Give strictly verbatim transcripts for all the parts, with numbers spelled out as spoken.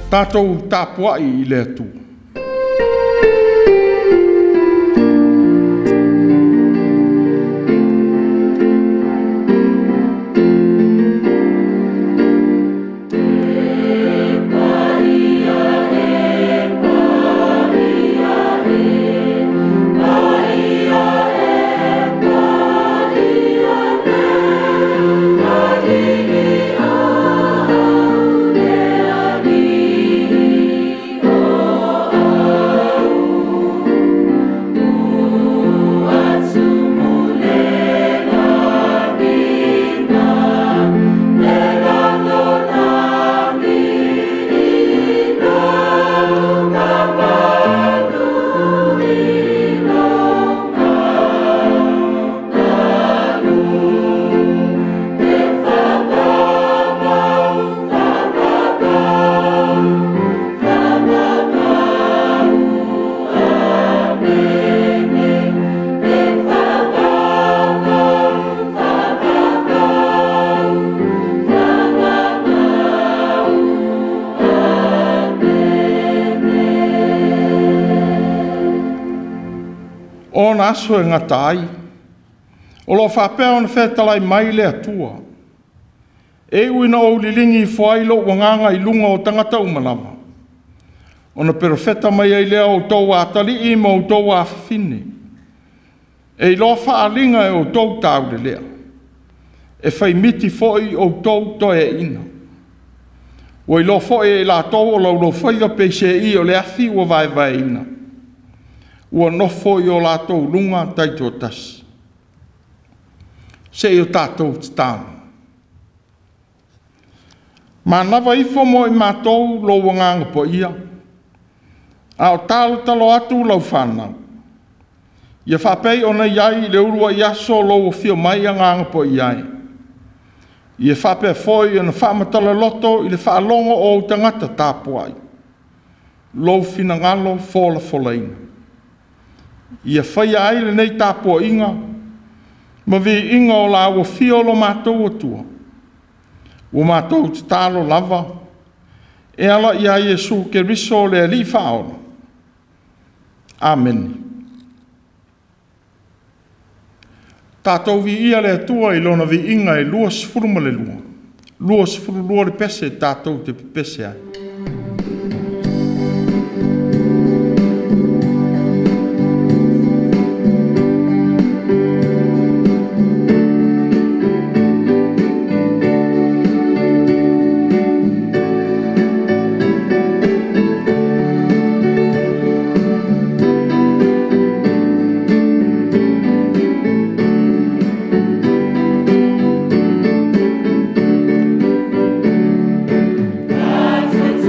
Tātou tāpua i le atu. Ona aso e ngata ai. O lo whapea ona whetalai mai le atua. E uina o lilingi i whailo wanganga i lunga o tangata umanawa. Ona perofeta mai ai lea o tau atali i ma o tau a whine. E lo whaalinga e o tau tau le lea. E whai miti foi o tau to e ina. O i lo foi e la tau o lau lo whaiga peise i o le athi o vai vai ina. Ua nofo i o lātou lunga taito tasi. Se i o tātou tāna. Mā nawa ifo mo i mātou lo wanganga po ia. A o tālo talo atu lau whanau. Ia whapei ona iai le urua i aso lo o fio mai a nganga po iai. Ia whapea foi ona whamatala loto i le whaalongo o tangata tāpuai. Lo fina ngalo fola folaina. Ia whaia aile nei tāpua inga, ma vi inga o la ua fiolo mātou atua. Ua mātou te tālo lava, e ala ia Iesu ke riso le li whaona. Amen. Tātou vi ia le atua i lona vi inga e lua sifuruma le lua. Lua sifuru lua le pese tātou te pese ai. That's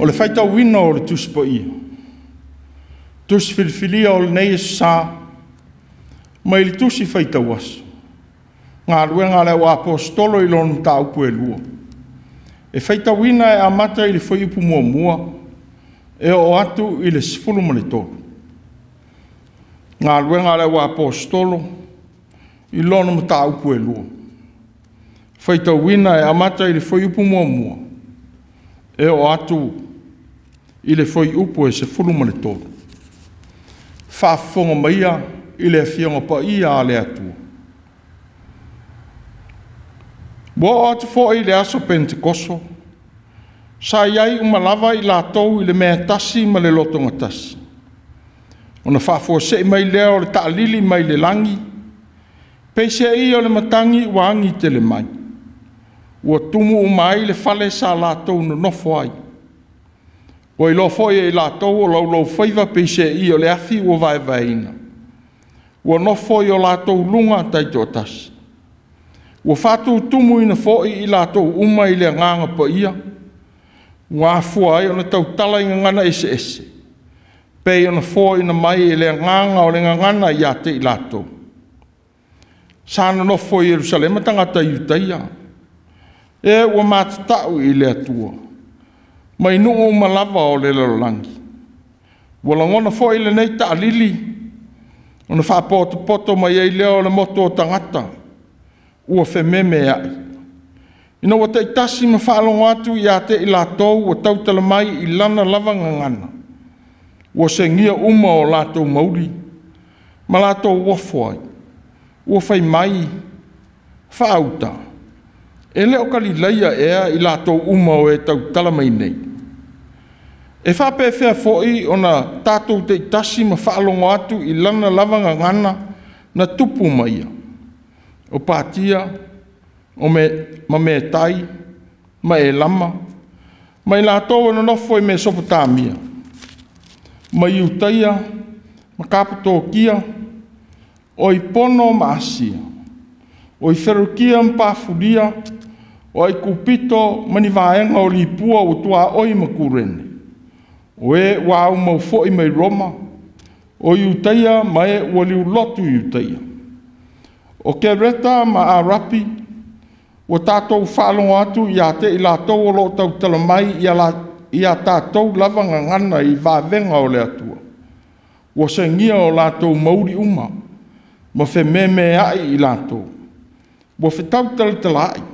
O le whaita wina o le tuspo ia. Tusi whiliwhilia o le nei sā. Mai li tusi whaita waso. Ngā ruenga le o apostolo i lonu tā upu e lua. E whaita wina e amata i le whai upu mua mua. E o atu i le sifulu ma le tolu. Ngā ruenga le o apostolo i lonu ma tā upu e lua. Whaita wina e amata i le whai upu mua mua. E o atu i le whai upu e sifulu ma le tolu. Whaafonga maia i le whionga pa ia a le atua. Wa atu fo i le aso Pentekoso. Sa iai umalawa i la tau i le mea tasi ma le lotonga tasi. Ona whaafo se mai leo le taalili mai le langi. Peise i o le matangi wangi te le mai. Ua tumu umai le fale sa la tau no nofo ai. O i lo foi e la tau o lau lau whaiva peise i o le afi o vai vaina. Ua no foi o la tau lunga taito tasi. Ua whātou tumu ina foi i la tau uma i le nganga pa ia. Ua afua ai o na tau tala i ngana ese ese. Pei o na foi ina mai i le nganga o le ngana i ate i la tau. Sana no foi Jerusalema tangata i utaia. E ua mātatau i le atua. Mai nuu malava o le lalangi. Ua langona foi le nei ta alili. O na whapoto poto mai ei leo le moto o tangata. Ua whememe ai. Ina wa te tasi ma whaalongo atu i ate i lātou o tautala mai i lana lavanga ngana. Ua se ngia uma o lātou mauri. Ma lātou wafuai. Ua whai mai. Whaauta. E leo kalileia ea i lātou uma o e tautala mai nei. E whape whea foi o na tātou te tasi ma whaalongo atu i lana lavanga ngana na tupu maia. O pātia, o me, ma me tai, ma e lama, ma i lātou no nofo i me Sopotamia, ma i utaia, ma Kapatokia, o i pono ma Asia, o i Ferukia mpafulia, o i kupito mani vaenga o li pua o tua oi ma kurene, o e wau mau fo i mai Roma, o i utaia ma e ua liu lotu i utaia. O ke reta ma a rapi, o tātou whaalongo atu i a te i lātou o lo tau tala mai i a, la, i a tātou lavanga ngana i vāvenga o le atua. O se ngia o lātou mauri uma, ma whe meme ai i lātou. O whe tau tala tala ai.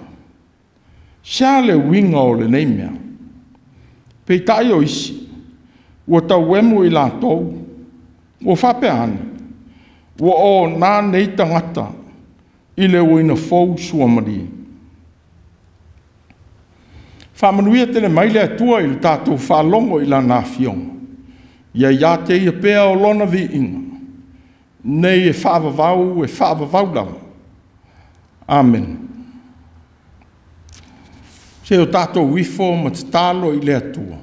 Sia le winga o le neimea. Pei tai o isi, o tau wemu i lātou, o whape ane, o o nā nei tangata, i le uina fau sua maria. Whamanuia tele mai le atua i le tātou whalongo i la nā fionga. Ia ia te ia pēa o lona vi inga. Nei e whaavavau e whaavavau lau. Amen. Se o tātou wifo ma te tālo i le atua.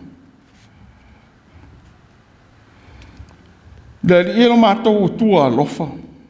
Le li ilo mātou o tua alofa.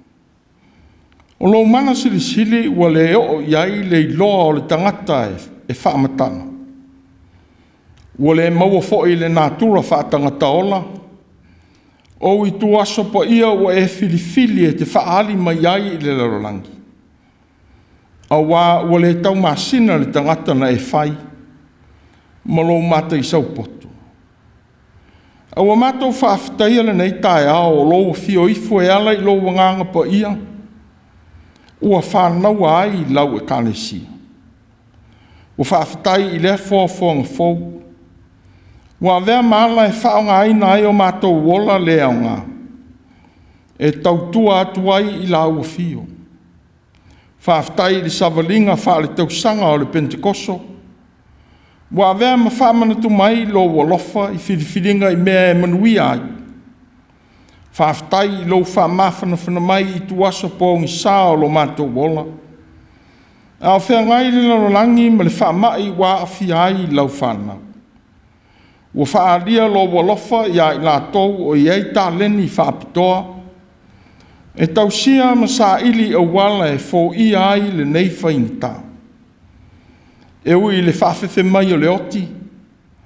O lo mana sili sili ua le o iai le iloa o le tangata e, e whaamatana. Ua le maua fo i le nātura whaatangata ola. O i tu aso pa ia ua e filifili e te whaali mai ai i le larolangi. A wā ua le tau masina le tangata na e whai. Ma lo mata i saupoto. A ua mātou whaafitaia le nei tae ao o lo fio ifo e ala i lo wanganga pa ia. Ua whanau ai lau e kānesi. Ua whaafitai i le fōwhonga fōu. Ua vea maala e whaonga ai nai o mātou wola lea o ngā. E tautua atu ai i lau a fio. Whaafitai i le savalinga whaale tau sanga o le Pentekoso. Ua vea ma whaamanatu mai lo walofa i whiriwhiringa i mea e manui ai. Whaafitai i lo whaamawhana whana mai i tuaso pōngi sā o lo mātou wola. Ao whea ngai le larolangi ma le whaamai wā awhi ai lau whanau. Ua whaaria lo walofa i a i lātou o i ei tā leni whaapitoa. E tausia ma sā ili au wala e fō i ai le nei whainta. E ui le whaafefe mai o le oti.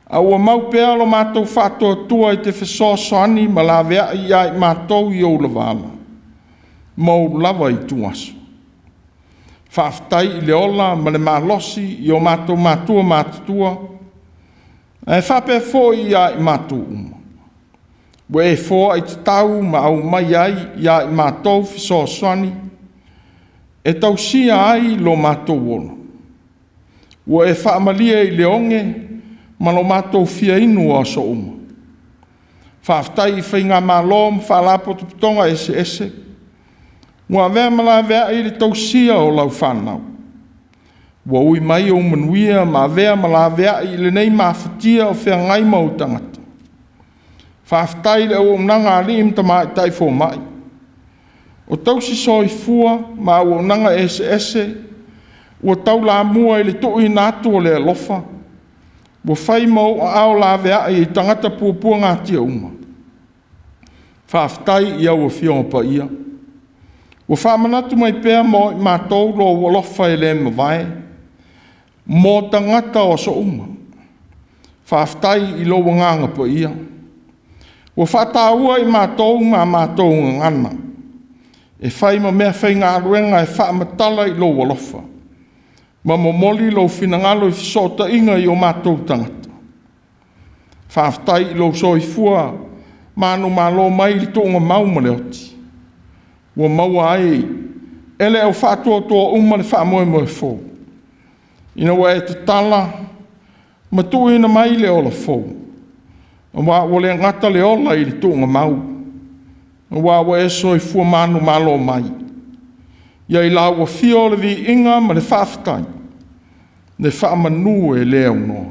A ua mau pea lo mātou whātua tua i te whesoasoani ma la vea i ai mātou i o lavala. Mau lava i tuaso. Whaaftai i le ola ma le malosi i o mātou mātua mātutua. E whape fō i ai mātou uma. Wa e fō ai te tau ma au mai ai i ai mātou whesoasoani. E tau sia ai lo mātou ona. Wa e whaamalia i le onge ma lo mātou fia inu a so uma. Whaaftai i whainga mālo ma whaalapo tuputonga ese ese. Wa vea mala vea i le tau sia o lau whanau. Wa ui mai o manuia ma vea mala vea i le nei mawhatia o whea ngai mau tangata. Whaaftai le o mnanga ali im tamai tai fō mai. O tau si soi fua ma o nanga ese ese. Ua tau la mua i le tui nātu o le alofa. Ua whai mau a ao la vea i tangata puapua ngā tia uma. Whaaftai i au a whionga pa ia. Ua whamanatu mai pēr mo i mātou lo walofa i le mawai. Mō tangata o so uma. Whaaftai i lo wanganga pa ia. Ua whataua i mātou ngā mātou ngana. E whai ma mea whai ngā ruenga e whamatala i lo walofa. Ma momoli lo finangalo i fisota inga i o mātou tangata. Whaaftai i lo soi fua, mānu mālo mai li tōnga mau ma le oti. Ua maua ai, ele au whātua toa uma le whaamoe moe fō. Ina wa e te tala, ma tuina mai le ola fō. Wa wa le ngata le ola i li tōnga mau. Wa wa e soi fua mānu mālo mai. Ia i la ua fio le vi inga ma le whaaftai. Le whaamanu e leo noa.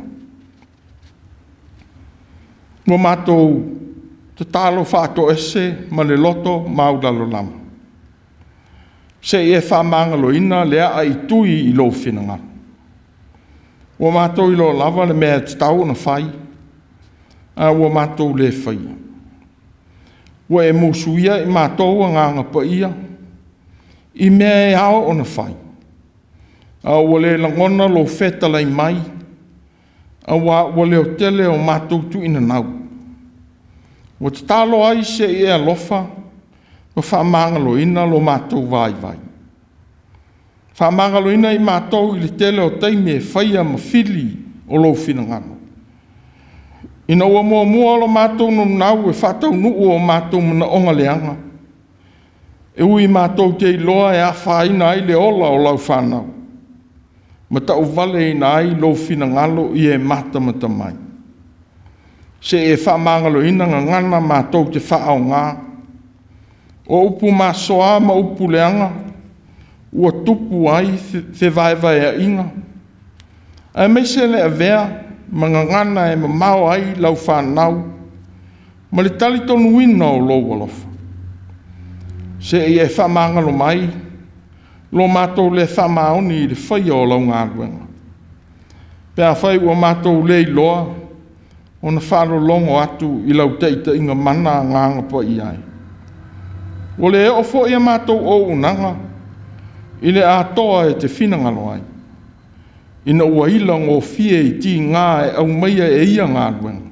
Ua mātou te talo whaato ese ma le loto maudalo lama. Se e whaamangalo ina lea a i tui i lo whinanga. Ua mātou i lo lava le mea te tau na whai. A ua mātou le whaia. Ua e musuia i mātou a nganga pa ia. I mea e hao o na whai. A ua le langona lo feta lai mai. A ua ua leo tele o mātou tu ina nau. Ua te talo ai se i e alofa. Ua whaamangalo ina lo mātou vai vai. Whaamangalo ina i mātou i le tele o teime e whaia ma fili o lo whinangano. Ina ua mua mua lo mātou no nau e whatau nuu o mātou mana onga leanga. E ui mātou te iloa e a whaina ai le ola o lau whanau. Ma tau vale ina ai lo whinangalo i e mata mata mai. Se e whamangalo ina nga ngana mātou te whaau ngā. O upu mā soa ma upu leanga. Ua tupu ai te vai vai a inga. A meise le a vea, ma nga ngana e ma mau ai lau whanau. Ma le tali tonu wina o lo walofa. Se e e whamangalo mai, lo mātou le whamaoni i le whaia o lau ngā ruenga. Pea whai ua mātou le i loa, o na wharo longo atu i lau teita inga mana nganga pa i ai. O le e ofo ia mātou o unanga, i le atoa e te whinangalo ai. Ina ua ilang o fie i ti ngā e au meia e ia ngā ruenga.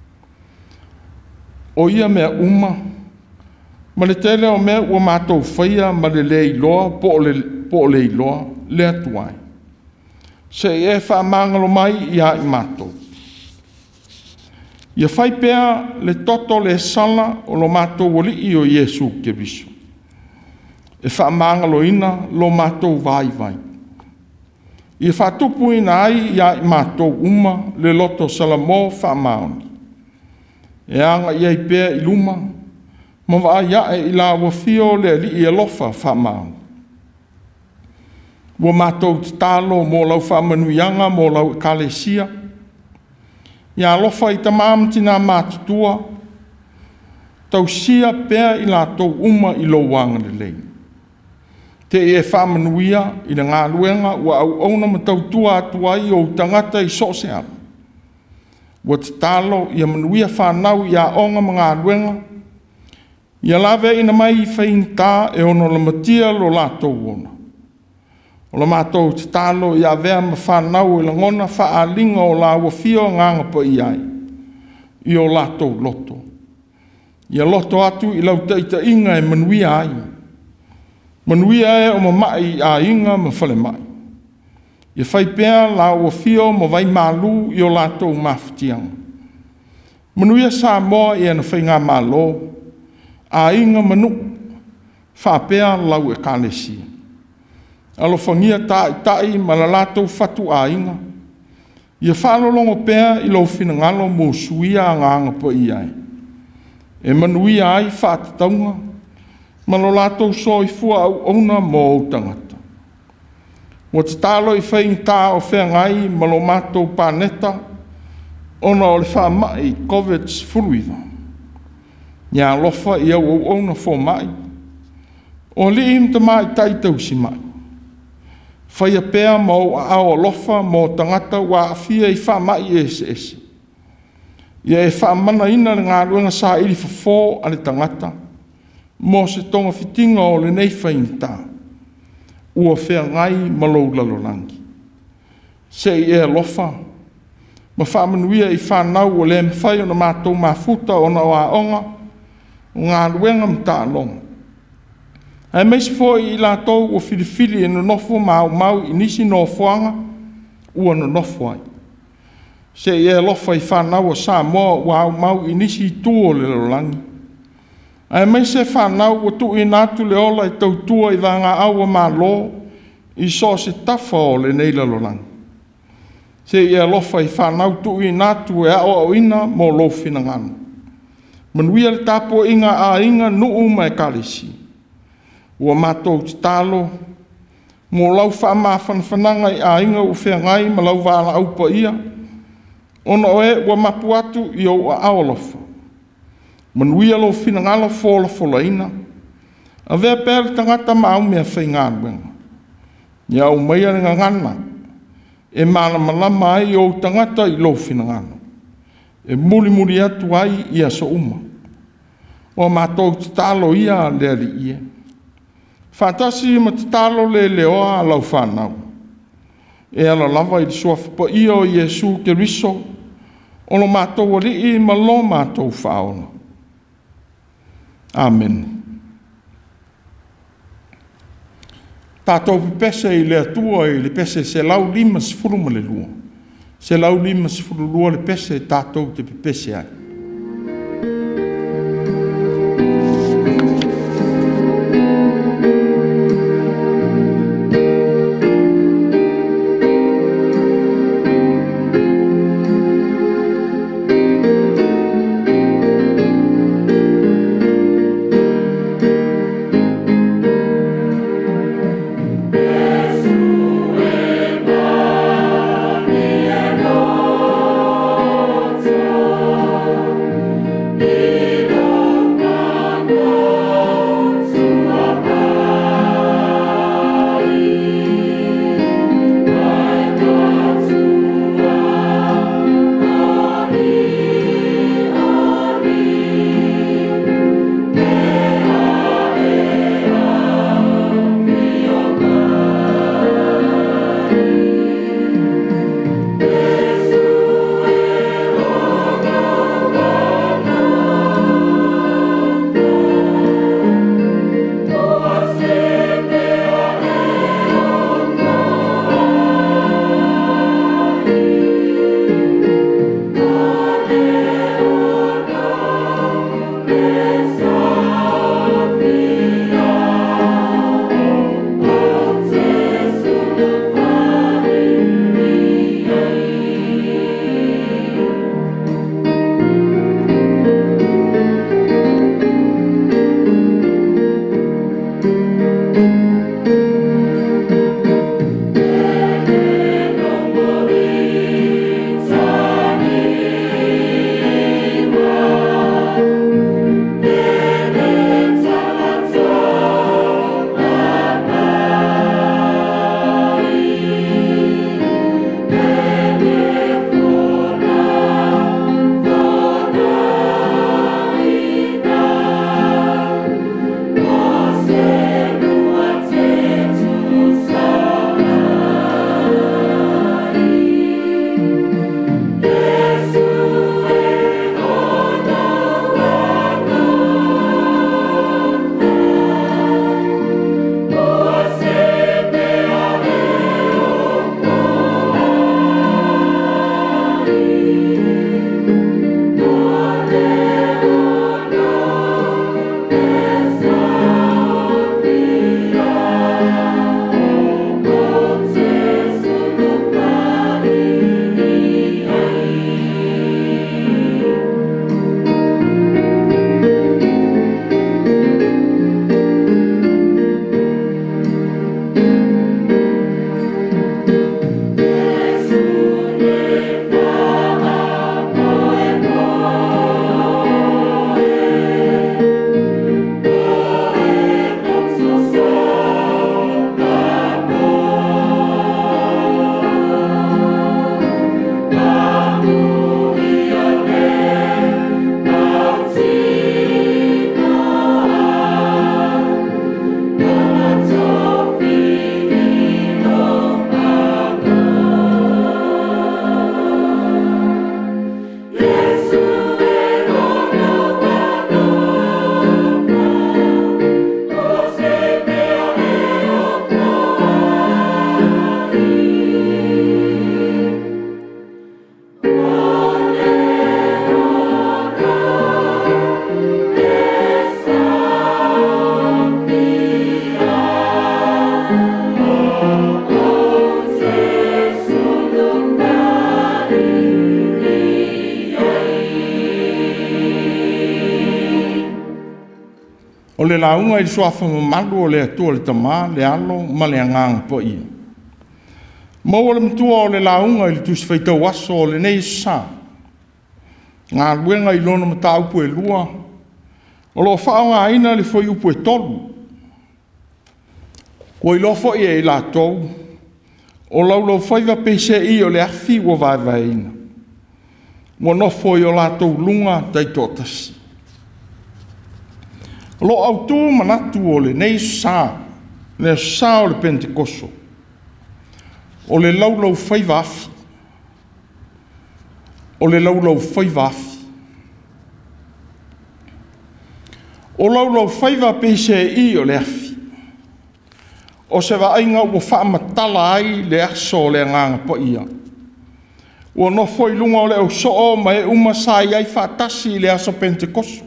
O ia mea uma, ma le tele o mea ua mātou whaia ma le le iloa, po o le, po le iloa, le atuai. Se e whaamangalo mai i a i mātou. Ia whai pēa le toto le sala o lo mātou wali i o Iesu ke viso. E whaamangalo ina lo mātou vai vai. Ia whatupu ina ai i a i mātou uma le loto salamo whaamaoni. E anga i ai pēa i luma, ma wa ia e i la wafio le li i alofa whamau. Wa mātou te tālo mō lau whamanuianga mō lau kalesia. Ia alofa i tamāmtina mātutua. Tau sia pēr i la tau uma i lo wanga le lei. Te e whamanuia i na ngā luenga wa au auna ma tau tua atua i o tangata i sose ala. Wa te tālo i a manuia whanau i a onga ma ngā luenga. Ia lawe ina mai i whain tā e ono la matia lo lātou ona. O la mātou te tālo i a vea ma whanau i la ngona whaalinga o la wafio nganga pa i ai. I o lātou loto. Ia loto atu i lau teita inga e manuia ai. Manuia e o ma mai a inga ma whale mai. Ia whai pēr la wafio ma vai malu i o lātou mawhitianga. Manuia sa moa i ana whainga malo. A inga manu. Whapea lau e kālesia. Alo whangia tai tai ma la lātou whatu a inga. Ia whalolongo pēr i lau whinangalo mō suia nganga pa i ai. E manuia ai whātataunga. Ma lo lātou so i fua au ona mō au tangata. Wa te tālo i whaing tā o whengai ma lo mātou pāneta. Ona o le whamai COVID furuiva. Nya lofa i au au ona fō mai. O li im te mai taitau si mai. Whaia pēr mau a au lofa mō tangata wa awhia i whamai ese ese. Ia e whamana ina le ngā ruenga sā iri whafō a le tangata. Mō se tonga whitinga o le nei whaing tā. Ua whea ngai malou lalolangi. Se i e lofa. Ma whamanuia i whanau o le mwhai o na mātou mafuta o na wa onga. O ngā ruenga mta longa. Ai meisi foi i la tau o filifili e no nofo mau mau i nisi no fuanga ua no nofo ai. Se e lofa i whanau o Samoa ua mau i nisi i tuo le lolangi. Ai meisi e whanau o tu i natu le ola i tau tua i vanga aua ma lo i so se tafa o le nei le lolangi. Se e lofa i whanau tu i natu e ao au ina mo lo finangana. Manuia le tapo inga a inga nuu mai kalisi. Ua mātou te tālo, mō lau whaama whanwhananga i a inga u whengai ma lau wāla au pa ia, ona oe ua mapu atu i au a awalofa. Manuia lo whinangalo whola whola ina, a vea pēr tangata mau mea whainga ruenga. Ia au mai aringa ngana, e mana malama ai o tangata i lo whinangalo. E muli muli atu ai ia so uma. Ua mātou te tālo ia lea li ia. Whātasi ma te tālo le leoa lau whanau. E ala lava i suafa pa ia o Iesu ke riso, o lo mātou ali i ma lo mātou whaona. Amen. Tātou pese i le atua i le pese se lau lima sifuru ma le lua. Se lau lima sifuru lua le pese tātou te pese ai. Oh le launga i suafa mamalu o le atua le tamā, le alo, ma le anganga po ia. Mau le mtua o le launga i le tusi whaitau aso o le nei sa. Ngā luenga i lona mata upu e lua. O lo whao ngā ina le fwoi upu e tolu. Ko i lofo i e la tou. O lau lau whaiva pese i o le afi ua vai vai ina. Mo nofo i o la tou lunga tai tōtasi. Lo au tū manatu o le nei sā, le sā o le Pentekoso. O le lau lau whaiva afi. O le lau lau whaiva afi. O lau lau whaiva pese i o le afi. O se wa ainga ua whaamatala ai le aso o le nganga po ia. Ua nofo i lunga o le au soo ma e uma sa i ai whaatasi le aso Pentekoso.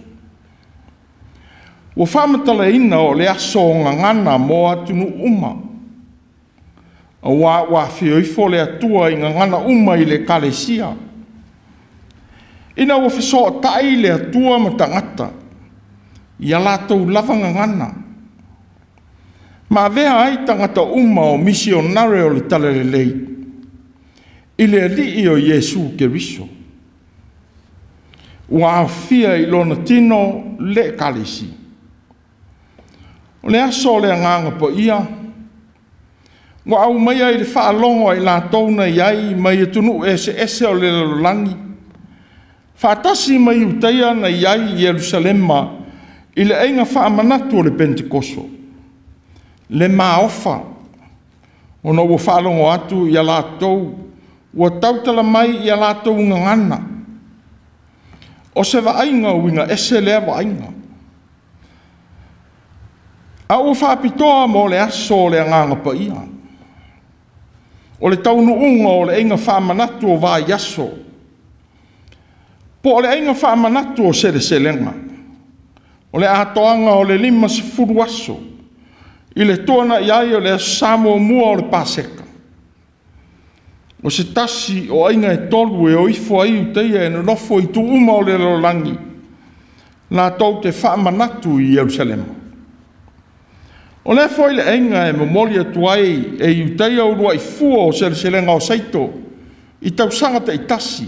Ua whamatala ina o le aso o ngangana mo atunu uma. A wā wā whioifo le atua i ngangana uma i le kalesia. Ina ua whasoa tai le atua ma tangata. Ia lātou lava ngangana. Ma vea ai tangata uma o misionare o le talerelei. I le alii o Iesu Keriso. Ua awhia i lona tino le kalesi. O le aso le anganga po ia. Ua au mai ai le whaalongo i la tauna iai mai e tunu ese ese o le lalolangi. Whaatasi mai utaia na iai Jerusalema i le einga whaamanatu o le Pentekoso. Le maofa. O na ua whaalongo atu i a la tau. Ua tautala mai i a la tau ngangana. O se waainga winga ese lea waainga. A ua whaapitoa mo le aso le anganga pa ia. O le taunu unga o le einga whaamanatu o vai aso. Po o le einga whaamanatu o sere selenga. O le atoanga o le lima se furu aso. I le tōna iai o le Samoa mua o le Paseka. O se tasi o ainga e tolu e o ifo ai uteia e nofo i tu uma o le lolangi. Nā tau te whaamanatu i Jerusalema. O le foi le ainga e momoli atu ai e i uteia urua i fua o sereselenga o saito i tau sangata i tasi.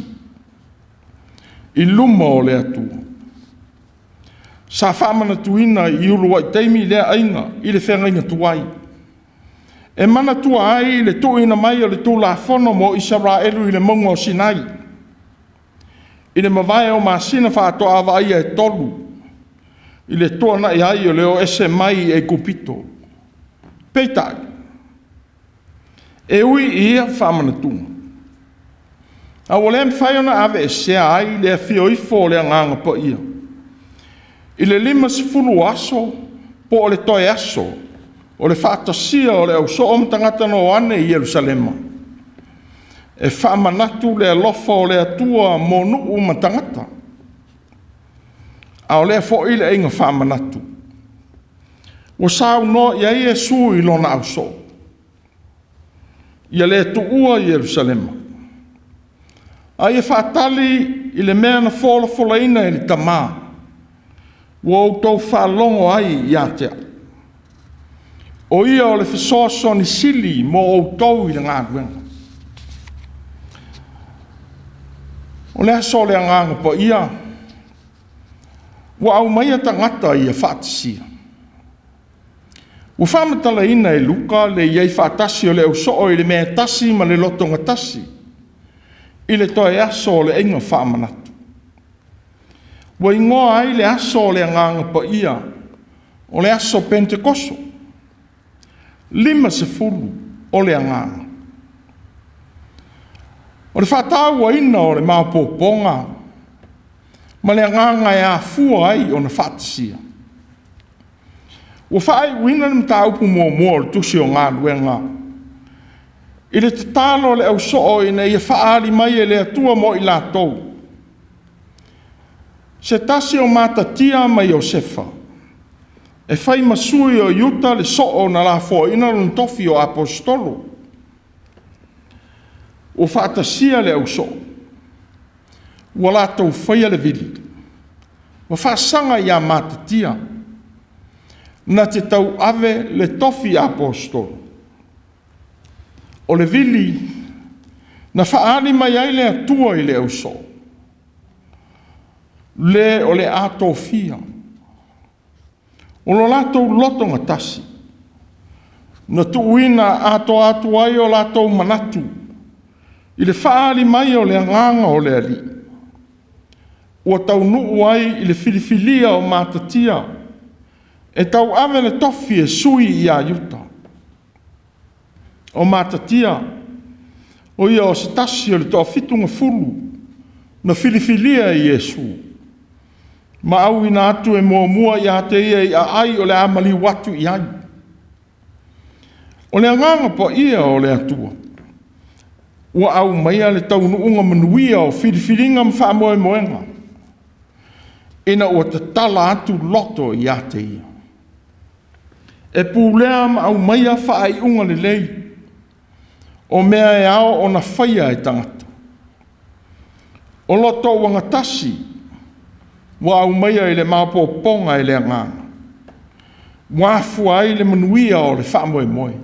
I luma o le atua. Sa whaamanatu ina i urua i teimi lea ainga i le whengainga tuai. E mana tua ai le tu ina mai o le tu la fono mo Israelu i le monga o Sinai. I le mawai o masina whaatoa awa ai e tolu. I le toa na i ai o leo ese mai e kupito. Peitai. E ui ia whaamanatu. A wale mwhaiona ave e sea ai le fio ifo le nganga po ia. I le lima sifulu aso po o le toe aso. O le whaatasia o le au so om tangata no ane i Jerusalema. E whaamanatu le alofa o le atua mo nuu ma tangata. A o le fo i le inga whaamanatu. O sao no ia i e sui lona au so. Ia le tu ua i Jerusalema. A i e whaatali i le mea na fola fola ina i le tamā. Ua o tau whaalongo ai i atea. O ia o le whasoaso ni sili mo o tau i le ngā duenga. O le aso le nganga po ia. Ua au mai tangata i a whaatisia. Ua whamatala ina e luka le iei whaatasi o le au soo i le mea tasi ma le lotonga tasi. I le toe aso o le inga whaamanatu. Ua ingoa ai le aso le nganga po ia. O le aso Pentekoso. Lima se fulu o le nganga. O le whatau a ina o le maopoponga. Ma le nganga e a fua ai o na whaatisia. Ua whaai wina ni mta upu mua mua le tusi o ngā luenga. I le tatalo le au soo ina i a whaari mai e le atua mo i la tou. Se tasi o matatia mai o sefa. E whai masui o iuta le soo na la fo ina lun tofi o apostolo. O whaatasia le au soo. Ua la tau whaia le vili. Ua whaasanga i a matatia. na te tau ave le tofi apostolo. O le vili, na whaari mai ai le atua i le au so. Le o le ato fia. O lo lato loto ngatasi. Na tuuina ato atu ai o lato manatu. I le whaari mai o le anganga o le ali. Ua tau nuu ai i le filifilia o matatia. E tau ave le tofi e sui i a yuta. O matatia. O ia o se tasi o le toa fitunga fulu. Na filifilia i Yesu. Ma au ina atu e mua mua i a te ia i a ai o le amali watu i ai. O le anganga po ia o le atua. Ua au maia le tau nuunga manuia o filifilinga mwha moe moenga. Ina ua te tala atu loto i a te ia. E pūlea ma au maia wha ai unga le lei. O mea e ao o na whaia e tangata. O loto wanga tasi. Wa au maia i le mapo ponga i le anganga. Wafua ai le manuia o le wha moe moe.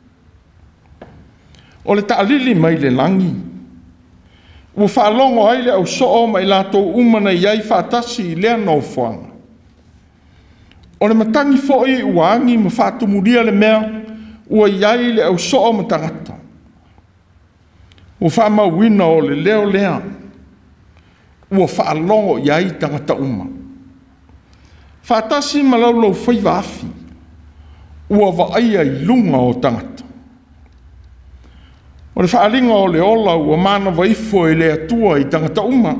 O le taalili mai le langi. Ua whaalongo ai le au soo mai lato umana iai whaatasi i lea no whanga. O le matangi foi ua angi ma whaatumuria le mea ua iai le au soo ma tangata. Ua whaamauina o le leo lea. Ua whaalongo iai tangata uma. Whaatasi ma laulau whaiva afi. Ua waaia i lunga o tangata. O le whaalinga o le ola ua mana waifo i le atua i tangata uma.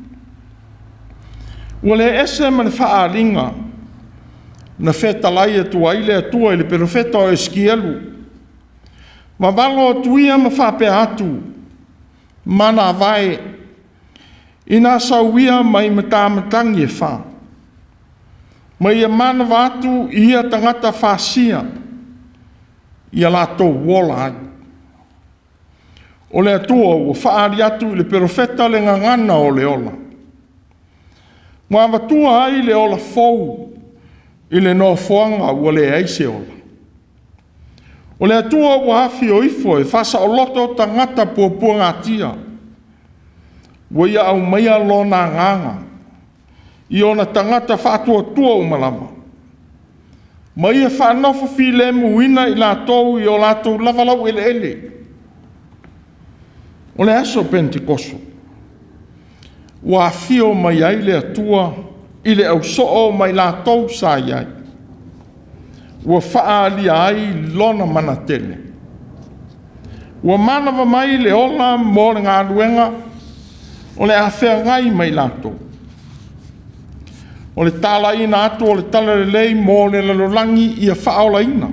Ua le ese ma le whaalinga na whetalai atua i le atua i le perofeta o Eskielu. Ma walo atuia ma whape atu. Mana vai. Ina sauia mai matamatangi e wha. Mai e mana watu i a tangata whasia. I a lato wola ai. O le atua ua whaari atu i le perofeta le ngangana o le ola. Mua watua ai le ola fau i le no foanga ua le aise ola. O le atua ua hafi o ifo e whasa o loto tangata puapua ngatia. Ua ia au maia lo na nganga. I ona tangata whaatua tua umalama. Ma ia whanofo fi le muina i la tou i o la tou lavalau ele ele. O le aso Pentekoso. Ua fio mai ai le atua i le au soo mai la tou sa iai. Ua whaalia ai lona mana tele. Ua manawa mai le ola mo le ngā luenga o le awhea ngai mai lato. O le tala ina atu o le tala le lei mo le lalolangi i a whaola ina.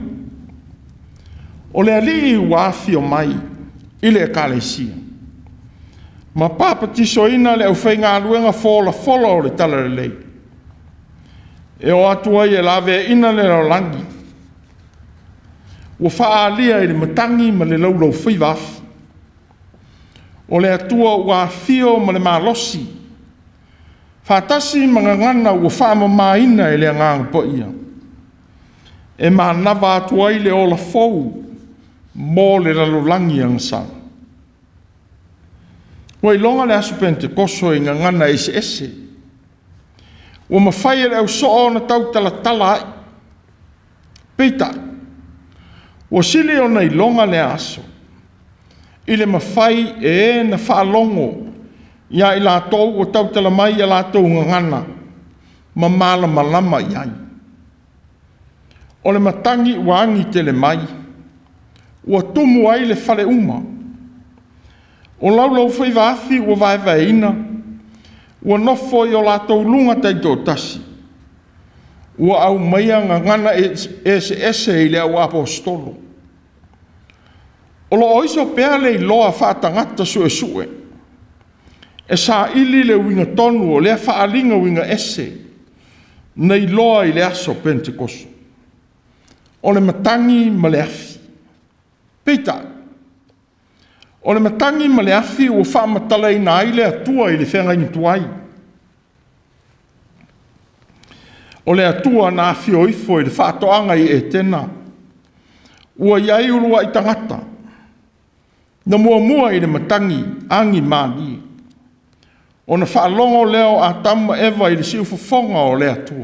O le ali ua fio mai i le kalesia. Ma papatiso ina le au whai ngā luenga fola fola o le tala le lei. E o atu ai e lawe ina le lalolangi. Ua whaalia i le matangi ma le laulau whiwafi. O le atua ua fio ma le malosi. Whaatasi mga ngana ua whaama maina i le nganga po ia. E ma nawa atu ai le ola fau mo le lalolangi ang sang. Ua ilonga le asu Pentekoso i ngana ese ese. Ua mawhai le au soo na tau tala tala ai. Peita. Ua sili o na ilonga le aso. I le mawhai e na whaalongo. Ia i la tau o tau tala mai i la tau ngana. Ma mala malama i ai. O le matangi ua angi tele mai. Ua tumu ai le whale uma. O laulau whai waafi ua vai vai ina. Ua nofo i o la tau lunga taito tasi. Ua au maia ngana ese ese i le au apostolo. O lo oiso pea le iloa whaatangata sue sue. E sa ili le winga tonu o lea whaalinga winga ese. Na iloa i le aso Pentekoso. O le matangi ma le afi. Peita. O le matangi ma le afi ua whaamatala ina ai le atua i le whenga ina tuai. O le atua na fio ifo i le whaatoanga i e tena. Ua iai urua i tangata. Na mua mua i le matangi, angi mani. O na whaalongo leo a tamu ewa i le siu fufonga o le atua.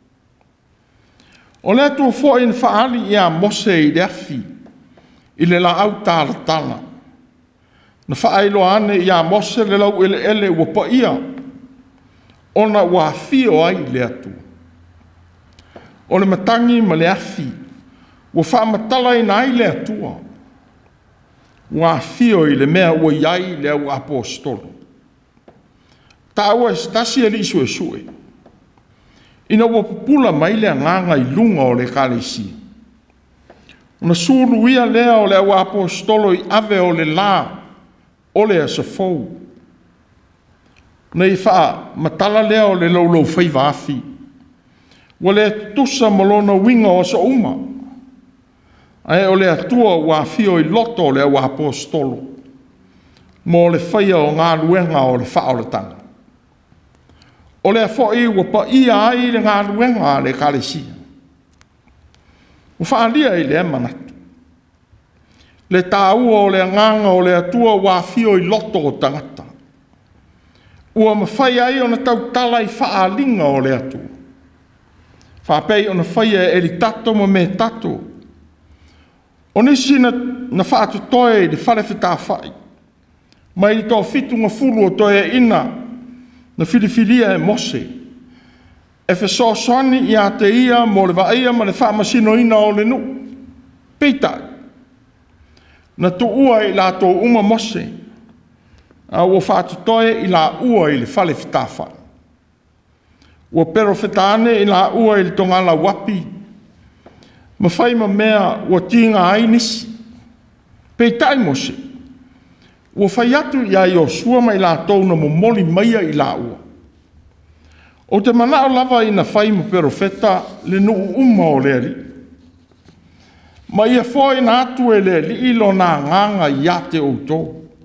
O le atua fo i na whaali i a mose i le afi, i le la au tāla tala. Na whaailo ane i a mose le lau ele ele ua pa ia. O na ua fio ai le atua. O le matangi ma le afi, ua whaamatala i na ai le atua. Ua fio i le mea ua iai le au apostolo. Ta ua stasi e li sue sue. Ina ua pupula mai le nganga i lunga o le kalesi. Una suru ia lea o le au apostolo i ave o le la, o le asafou. Nei wha matala lea o le laulau whaiva afi. Wa le tusa malona winga o sa uma. Ai o le atua ua fio i loto o le au apostolo. Mo le whaia o ngā luenga o le wha o le tanga. O le fo i ua pa ia ai le ngā luenga le kalesia. Ua whaalia i le emanatu. Le tāua o le nganga o le atua ua fio i loto o tangata. Ua mawhai ai o na tau tala i whaalinga o le atua. Whapei o na whaia e li tato mo me tato. O nisi na, na whaatu toe i le whale whita whai. Mai i tō fitu ngā fulu o toe ina na filifilia e mose. E whe so soani i a te ia mo le vaia ma le whaamasino ina o le nu. Peitai. Na tu ua i la tō uma mose. A ua whaatu toe i la ua i le whale whita whai. Ua pero whetane i la ua i le tongala wapi. Ma whai ma mea ua tinga ai nisi. Peitai mose. Ua whai atu i a i o sua mai la tōna mo moli maia i la ua. O te manao lava i na whai ma pero wheta le nuu uma o le ali. Ma ia fo i na atu e le ali ilo na nganga i a te o tō.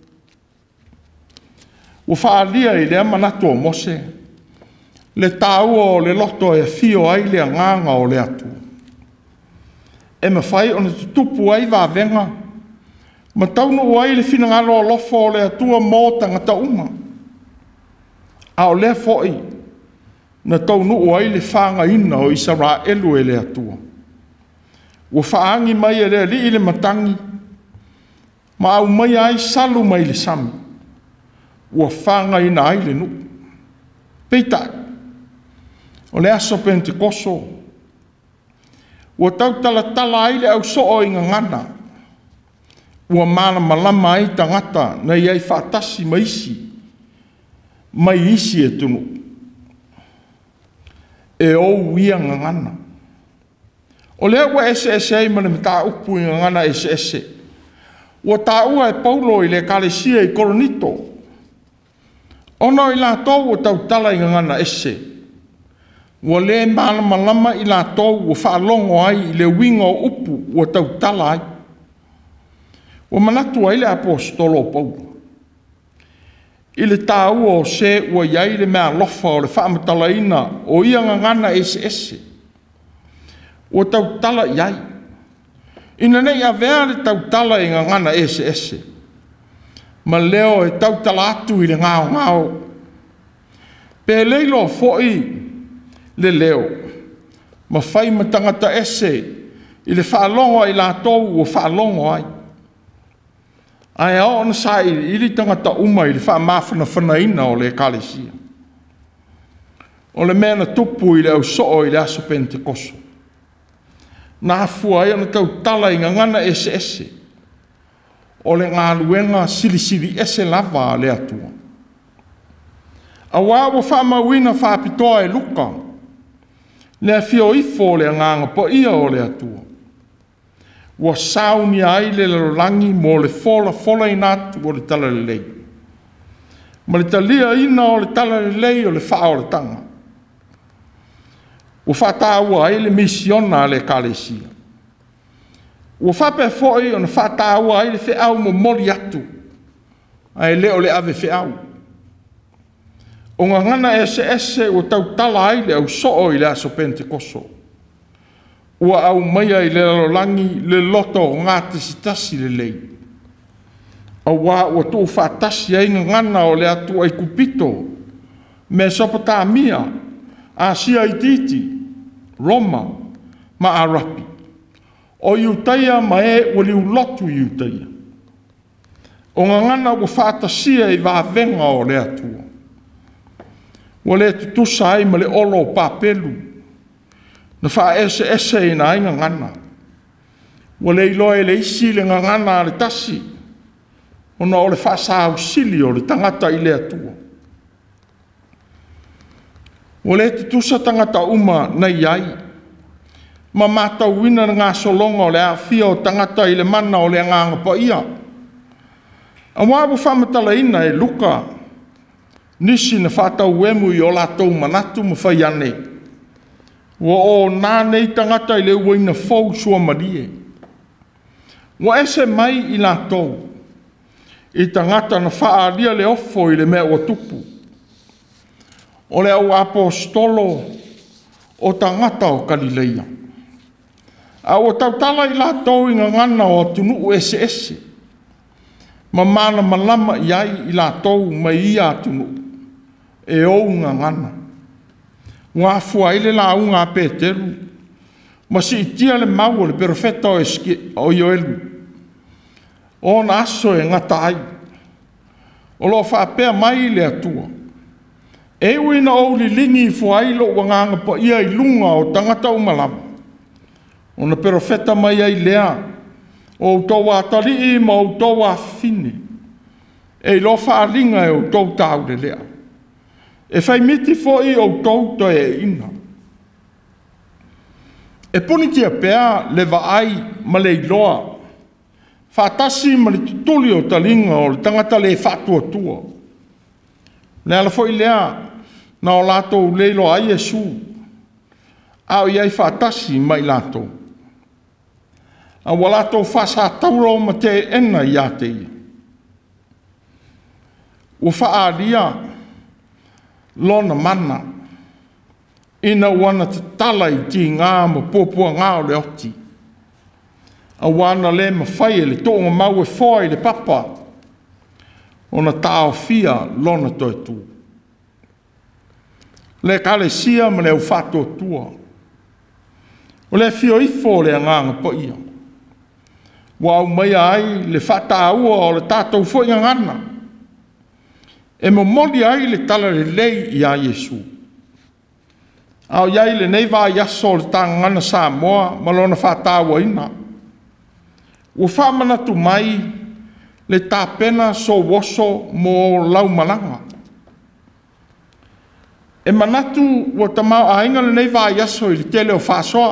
Ua whaalia i le amanatu o mose. Le tāua o le loto e fio ai le nganga o le atu. E ma whai o na tutupu ai wa venga. Ma taunu o ai le finangalo o lofo o le atua mō tangata uma. A o le foi. Na taunu o ai le whanga ina o Isara elu e le atua. Ua whaangi mai e le li i le matangi. Ma au mai ai salu mai le sami. Ua whanga ina ai le nu. Peitai. O le aso Pentekoso. Ua tau tala tala ai le au soo inga ngana. Ua mana malama ai tangata na iai whaatasi maisi. Mai isi e tunu. E ou ia ngana. O lea ua ese ese ai mana mta upu inga ngana ese ese. Ua ta ua e Paulo i le kalesia i Koronito. Ono i la tau o tau tala inga ngana ese. Ua le mana malama i la tau ua whaalongo ai i le winga o upu ua tau tala ai. Ua manatu ai le apostolo Paulo. I le tāua o se ua iai le mea lofa o le whaamatalaina o ia ngangana ese ese. Ua tau tala iai. Ina nei a vea le tau tala i ngangana ese ese. Ma leo e tau tala atu i le ngao ngao. Pe leilo foi le leo. Ma whai matangata ese i le whaalongo i la tau o whaalongo ai. Ai ao na sai i li tangata uma i le wha mawhana whanaina o le kalesia. O le mea na tupu i le au soo i le aso Pentekoso. Na hafua ai ana tau tala i ngangana ese ese. O le ngā luenga sili sili ese lava le atua. A wawa wha mawina wha apitoa e luka. Le fio ifo le nganga po ia o le atua. Ua sauni ai le lalangi mo le fola fola inatu o le tala le lei. Ma le talia ina o le tala le lei o le wha o le tanga. Ua whataua ai le misiona le kalesia. Ua whape foi o na whataua ai le whiau mo mori atu. Ai le o le ave whiau. O ngā ngana ese ese o tau tala ai le au soo i le aso Pentekoso. Ua au maia i le lalolangi le loto o ngā tisitasi le lei. Au wā ua tuu whātasi ai ngā ngana o le atu ai kupito, Mesopotamia, Asia i titi, Roma, ma Arapi. O Iutaia ma e ua liu lotu Iutaia. O ngā ngana ua whātasia i vāvenga o le atua. Ua le tutusa ai ma le olo pāpelu. Na wha ese ese i nā inga ngana. Ua le iloa e le isi le ngā ngana le tasi. Ona o le wha sa sili o le tangata i le atua. Ua le tutusa tangata uma nei ai. Ma mātau wina ngā solonga o le awhia o tangata i le mana o le nganga pa ia. A wabu whamatala ina e luka. Nisi na whātau emu i o lātou manatu ma whai ane. Wa o nānei tangata i le uaina fau sua marie. Wa ese mai i lātou. I tangata na whaaria le ofo i le mea o tupu. O le au apostolo o tangata o Galileia. A o tautala i lātou i ngā ngana o tunu ese ese. Ma mana malama i ai i lātou ma ia tunu. E o ngā ngana. Ngā fua ile la unga Peteru. Ma si itia le mau le profeta o, eski, o Ioelu. O na aso e ngata ai. O lo whaapea mai le atua. E uina o li lingi fua ilo wa nganga pa ia i lunga o tangata umalama. O na profeta mai ai lea. O toa atari i ma o toa fine. E lo whaaringa e o tau tau le lea. E whai miti fo i o tau to e ina. E puni tia pēa le vaai ma le iloa. Whātasi ma le tutuli o talinga o le tangata le whātua tua. Le ala fo i lea na o lātou leilo ai Jesu. Au iai whātasi ma i lātou. A wa lātou whasa tauro ma te ena i a te ia. Ua whaaria lona mana. Ina wana te tala i ti ngā ma pōpua ngā o le oti. A wana le ma whai le tōnga mau e whai le papa. Ona tāo fia lona toi tū. Le kale sia ma le au whato tua. O le fio ifo le nganga po ia. Wa au mai ai le whata ua o le tātou fo i ngana. E mo moli ai le tala le lei i a Jesu. Au iai le nei vā yaso le tangana Samoa ma lona whātāua ina. Ua whamana tu mai le tāpena so woso mo laumalanga. E manatu ua tamau a inga le nei vā yaso i le tele o whāsoa.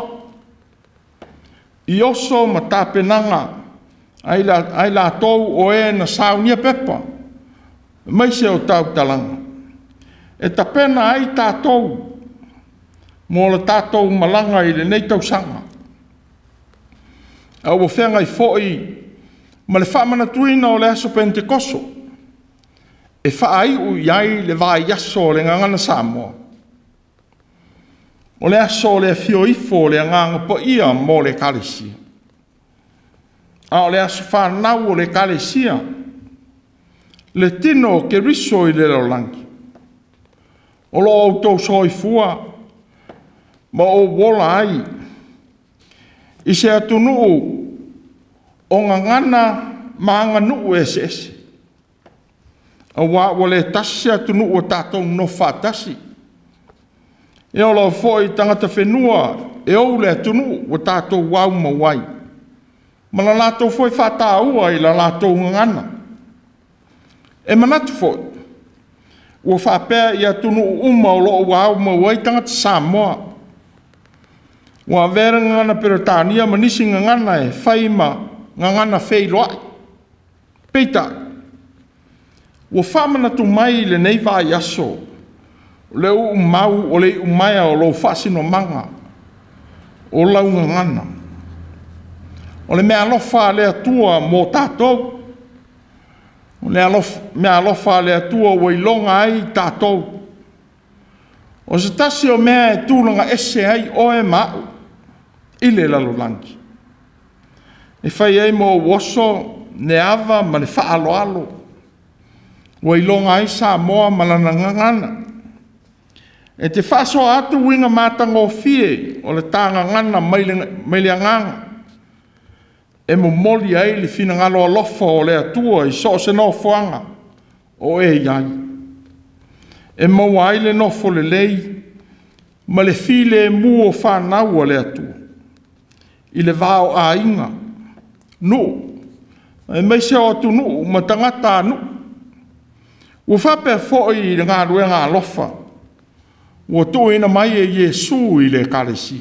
I oso ma tāpenanga ai la, ai la tau o e na saunia pepa. Mai se o tau talanga. E ta pena ai tātou. Mō la tātou malanga i le nei tau sanga. Au o whenga i fōi. Ma le whamana tuina o le aso Pentekoso. E whaai u iai le vai yaso le ngangana Samoa. O le aso le fio ifo le nganga po ia mō le kalesia. A o le aso whanau o le kalesia. Le tino ke riso i le laulangi. O lo au tau soi fua, ma o wola ai. I se atunu o ngangana maanga nuu ese ese. A wā wale tasi atunu o tātou no whātasi. E o lau fōi tangata whenua, e o le atunu o tātou wau ma wai. Ma la lātou fōi whātā ua i la lātou ngangana. E manatu fōi. Ua whapea i atunu uma o loo wau ma wai tangata Samoa. Ua vera ngana Peretania ma nisi ngangana e whai ma ngangana whei loai. Peitai. Ua whamana tu mai le nei vā yaso. Le u mau o le umaia o lo whasino manga. O lau ngangana. O le mea lofa le atua mō tātou. O le alof, mea alofa le atua o ilonga ai tātou. O se tasi o mea e tūlanga ese ai o e mau, i le lalolangi. E whai ei mo woso ne awa ma le whaalo alo. Wa ilonga ai sa moa malana ngangana. E te whaso atu winga mātanga o fie o le tānga ngana maile anganga. E mo moli ai le fina ngalo alofa o le atua i so se no fuanga o e iai. E mo ai le nofo le lei ma le file mu o whanau o le atua. I le vao a inga. No. E mei se o tu no ma tangata no. Ua whape fōi i ngā ruenga alofa. Ua tō ina mai e Yesu i le karesi.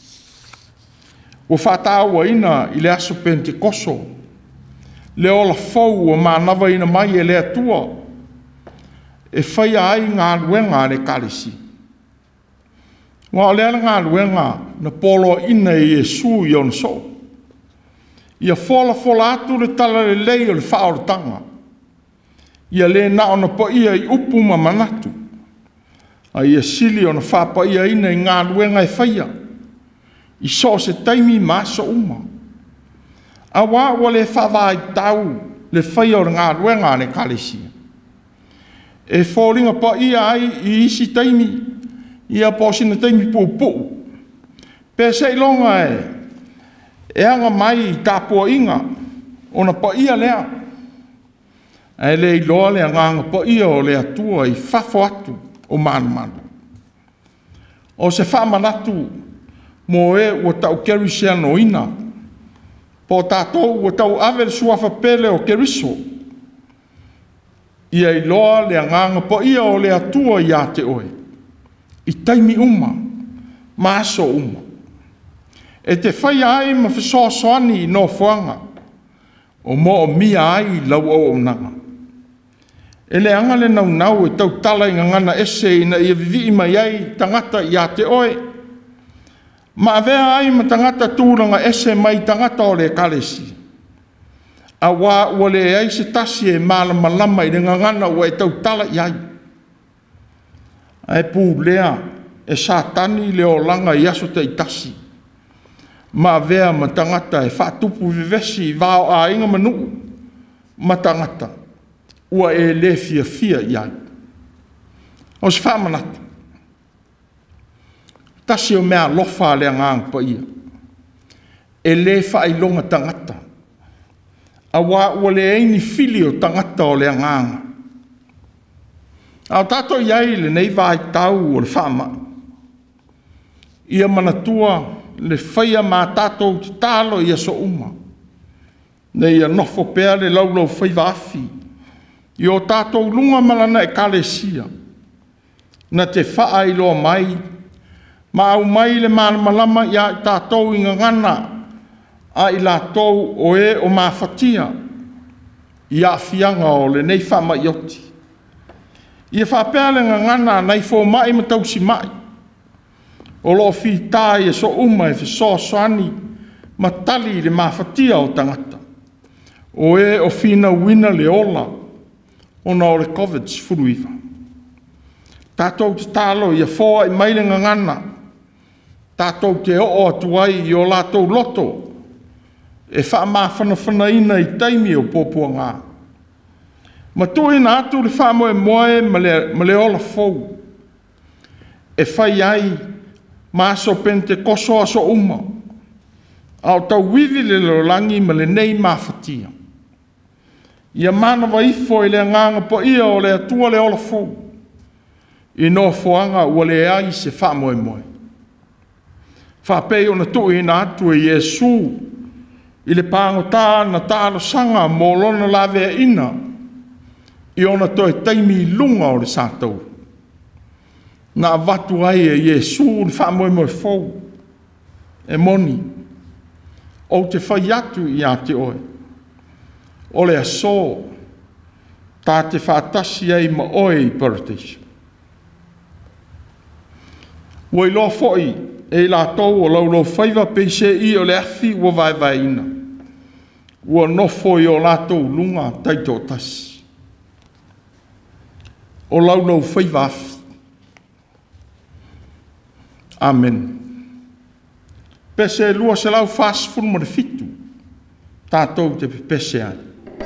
Ua whātāua ina i le aso Pentekoso. Le ola fau o mānawa ina mai e le atua. E whaia ai ngā ruenga le karesi. Ua o lea ngā ruenga na polo ina e Yesu i on so. Ia fola fola atu le tala le lei o le whaoratanga. Ia le na ona po ia i upu ma manatu. A ia sili ona whapa ia ina i ngā ruenga e whaia. I so se taimi maso uma. A wā ua le whawai tau le whaia o ngā ruenga ne kalesi. E whōringa po ia ai i isi taimi. Ia po sina taimi pupu. Pese ilonga e. E anga mai i tāpua inga. Ona po ia lea. E le iloa le nganga po ia o le atua i whafo atu o manu manu. O se whamanatu mo e ua tau kerisia no ina. Po tātou ua tau awe suafa pele o keriso. Ia iloa le nganga po ia o le atua i a te oe. I taimi uma, maaso uma. E te whai ai ma whasoasoani i no whanga. O mo o mia ai lau o nanga. E le anga le nau nau e tau tala i ngana ese ina ia vivi mai ai tangata i a te oe. Ma avea ai ma tangata tūranga ese mai tangata o le kalesi. A wā ua le ai se tasi e malama lama i le ngana ua e tau tala i ai. A e pū lea e sātani le o langa i aso te i tasi. Ma avea ma tangata e whātupu vivesi i vāo a inga manu. Ma tangata. Ua e le fia fia i ai. O se whamanatu. Tasi o mea lofa le ngang pa ia. E le whailonga tangata. A wā ua le eini fili o tangata o le ngang. A tato iai le nei vai tau o le whama. Ia manatua le whaia mā tato te talo ia so uma. Nei a nofo pēr le laulau whaiva afi. I o tātou lunga malana e kalesia. Na te wha iloa mai. Ma au mai le malamalama ia i tātou inga ngana. A i lātou o e o mawhatia. I a fianga o le nei wha mai oti. I e whapea le ngana nei fō mai ma tausi mai. O lo fi tāi e so uma e so soani. Ma tali le mawhatia o tangata. O e o fina wina le ola. Ona o le COVID furuiva. Tātou te tālo i a fōa i mailenga ngana. Tātou te o atu ai i o lātou loto. E wha mā whanawhana ina i taimi o pōpua ngā. Ma tui nā atu le wha moe moe ma le, ma le ola fōu. E whai ai māso Pentekoso aso uma. Au tau wivi le lolangi ma le nei mawhatia. Ia manawa ifo i le nganga po ia o le atua le ola fōu. I no foanga ua le ai se wha moe moe. Whapei o na tui na atu e Yesu. I le pāngo tā na tālo sanga mō lona lawe ina. I ona toi taimi lunga o le sātou. Na watu ai e Yesu le wha moe moe fōu. E moni. O te whai atu i a te oe. O le aso, tā te whātasi ai ma oe i Paradise. Ua i loa foi, e la tau o laulau whaiva peise i o le afi ua vai vai ina. Ua nofo i o la tau lunga taito tasi. O laulau whaiva afi. Amen. Pese lua se lau fast fun mo de fitu. Tātou te pese ai.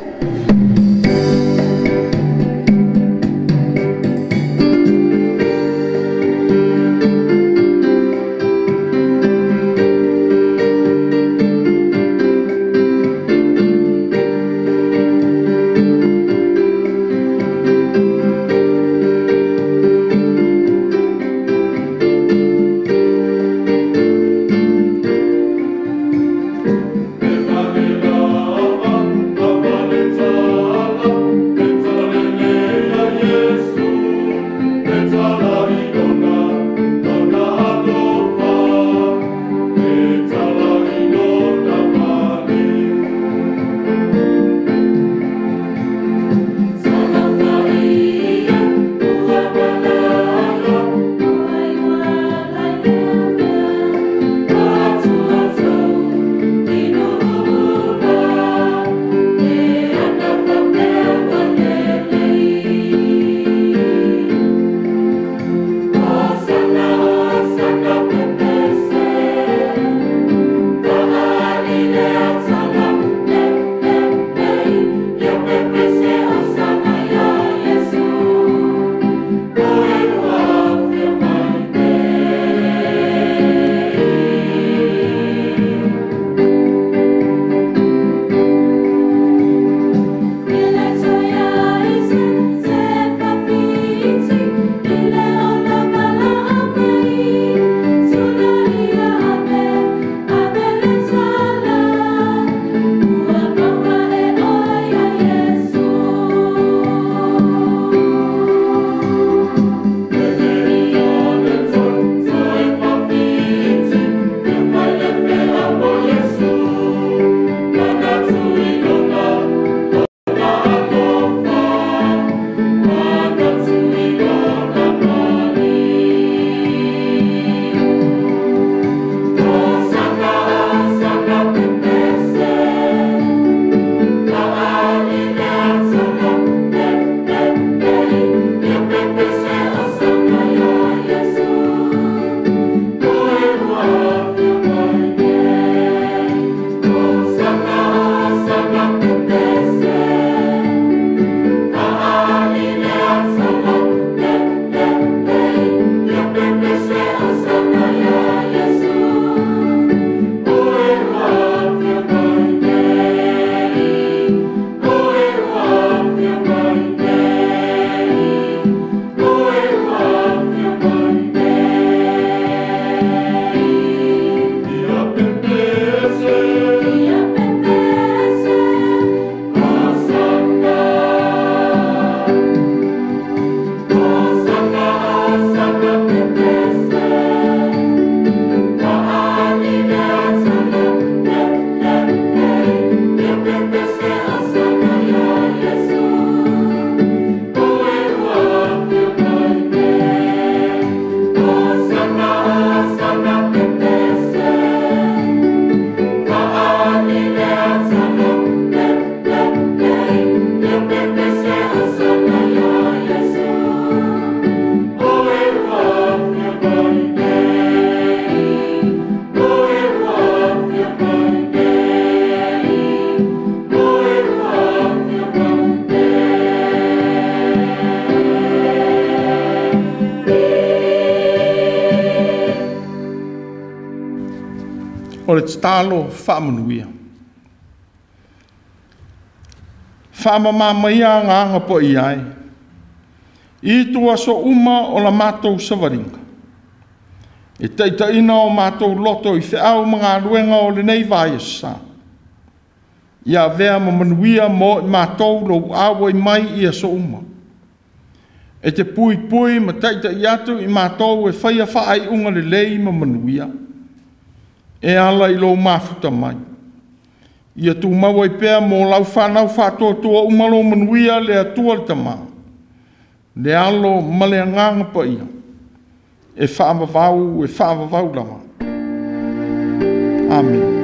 o le talo whaamanuia. Whaamamamaia ngā anga po i ai. I tua so uma o la mātou savaringa. E teita ina o mātou loto i whiau mga ruenga o le nei vai sa. Ia vea mamanuia mo i mātou lo awa i mai ia so uma. E te pui pui ma teita i atu i mātou e whaia whaai unga le lei mamanuia. E ala i lo mafuta mai. Ia tu maua i pēr mō lau whanau whātua tua umalo manuia le atua le tamā. Le alo male nganga pa ia. E whaamavau, e whaamavau lama. Amen.